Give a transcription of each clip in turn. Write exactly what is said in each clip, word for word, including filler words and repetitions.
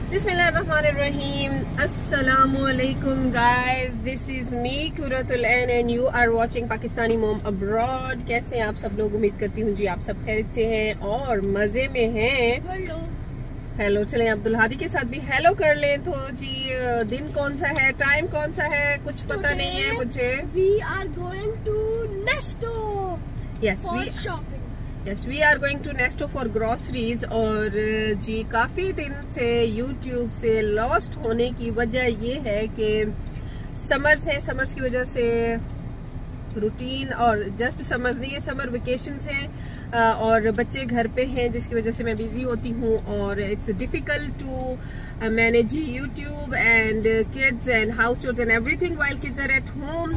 Bismillahirrahmanirrahim. Assalamualaikum guys. This is me Quratul Ain and you are watching Pakistani Mom Abroad. कैसे हैं आप सब लोग? उम्मीद करती हूँ जी आप सब खैरियत से हैं और मजे में हैं। हेलो हेलो चलें अब्दुल हादी के साथ भी हेलो कर लें। तो जी दिन कौन सा है, टाइम कौन सा है, कुछ पता नहीं है मुझे। We are going to Nesto. Yes, for we shopping. Yes, we are going to Nesto for groceries। और जी काफ़ी दिन से YouTube से लॉस्ट होने की वजह ये है कि समर्स हैं, समर्स की वजह से रूटीन और जस्ट समर्स नहीं है, समर वेकेशंस हैं और बच्चे घर पे हैं जिसकी वजह से मैं बिजी होती हूँ और it's difficult to manage YouTube and kids and house chores and everything while kids are at home.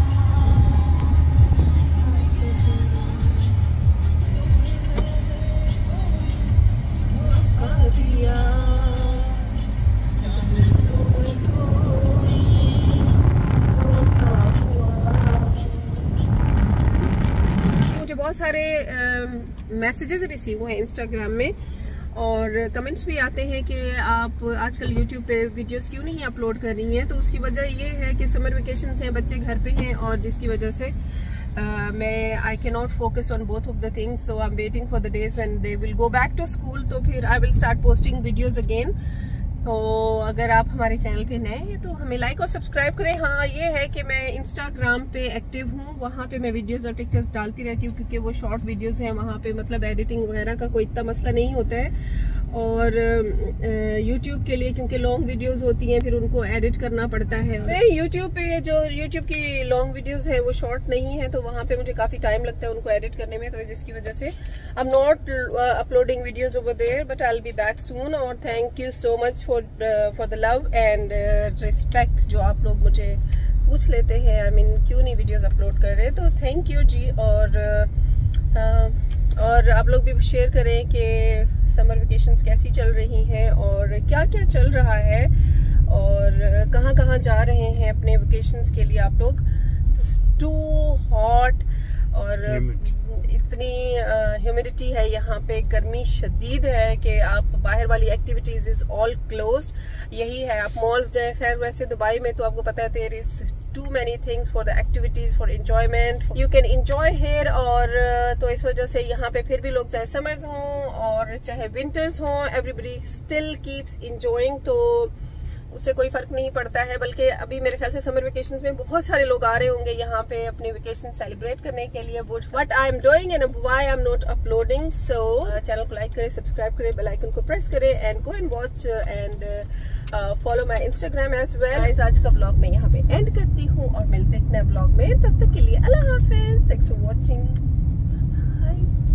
मुझे बहुत सारे मैसेजेस रिसीव हुए हैं इंस्टाग्राम में और कमेंट्स भी आते हैं कि आप आजकल यूट्यूब पे वीडियोस क्यों नहीं अपलोड कर रही हैं। तो उसकी वजह ये है कि समर वेकेशंस हैं, बच्चे घर पे हैं और जिसकी वजह से Uh, मैं I can not focus on both of the things. So I am waiting for the days when they will go back to school, तो फिर I will start posting videos again. तो अगर आप हमारे चैनल पे नए हैं तो हमें लाइक और सब्सक्राइब करें। हाँ ये है कि मैं इंस्टाग्राम पे एक्टिव हूँ, वहाँ पे मैं वीडियोस और पिक्चर्स डालती रहती हूँ क्योंकि वो शॉर्ट वीडियोस हैं, वहाँ पे मतलब एडिटिंग वगैरह का कोई इतना मसला नहीं होता है। और यूट्यूब के लिए क्योंकि लॉन्ग वीडियोस होती हैं फिर उनको एडिट करना पड़ता है। यूट्यूब पे जो यूट्यूब की लॉन्ग वीडियोस हैं वो शॉर्ट नहीं है तो वहाँ पे मुझे काफ़ी टाइम लगता है उनको एडिट करने में, तो जिसकी वजह से I am not uploading videos over there but I will be back soon. और thank you so much for for the love and respect जो आप लोग मुझे पूछ लेते हैं आई मीन क्यों नहीं वीडियोस अपलोड कर रहे, तो थैंक यू जी। और uh, और आप लोग भी शेयर करें कि समर वेकेशंस कैसी चल रही हैं और क्या क्या चल रहा है और कहाँ कहाँ जा रहे हैं अपने वेकेशंस के लिए आप लोग। टू हॉट और इतनी ह्यूमिडिटी uh, है यहाँ पे, गर्मी शदीद है कि आप बाहर वाली एक्टिविटीज इज ऑल क्लोज्ड। यही है आप मॉल्स जाए, खैर वैसे दुबई में तो आपको पता है there is too many things for the activities for enjoyment you can enjoy here। और तो इस वजह से यहाँ पे फिर भी लोग चाहे समर्स हों और चाहे विंटर्स हों everybody still keeps enjoying, तो उससे कोई फर्क नहीं पड़ता है। बल्कि अभी मेरे ख्याल से समर वेकेशंस में बहुत सारे लोग आ रहे होंगे यहाँ पे अपने वेकेशन सेलिब्रेट करने के लिए। What I am doing and why I am not uploading, so channel को लाइक करें, सब्सक्राइब करें, बेल आइकन को प्रेस करें and go and watch and follow my Instagram as well. आज का ब्लॉग मैं यहाँ पे एंड करती हूँ और मिलते हैं नए ब्लॉग में, तब तक के लिए अल्लाह हाफिज, थैंक्स फॉर वॉचिंग, बाय।